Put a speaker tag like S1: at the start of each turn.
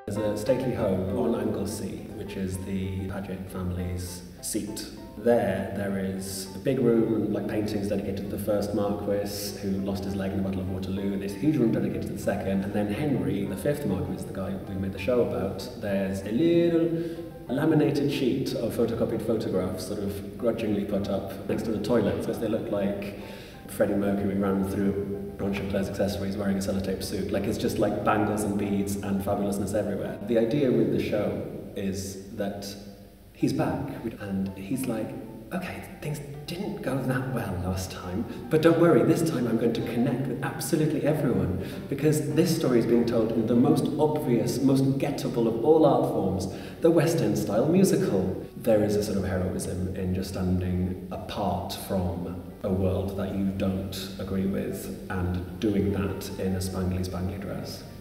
S1: There's a stately home on Anglesey, which is the Paget family's seat. There is a big room, like paintings dedicated to the first Marquess, who lost his leg in the Battle of Waterloo. There's a huge room dedicated to the second. And then Henry, the fifth Marquess, the guy we made the show about, there's a little laminated sheet of photocopied photographs sort of grudgingly put up next to the toilets because they look like Freddie Mercury ran through Blanche Claire's accessories wearing a sellotape suit. Like, it's just like bangles and beads and fabulousness everywhere. The idea with the show is that he's back, and he's like, okay, things didn't go that well last time, but don't worry, this time I'm going to connect with absolutely everyone, because this story is being told in the most obvious, most gettable of all art forms, the West End style musical. There is a sort of heroism in just standing apart from a world that you don't agree with and doing that in a spangly dress.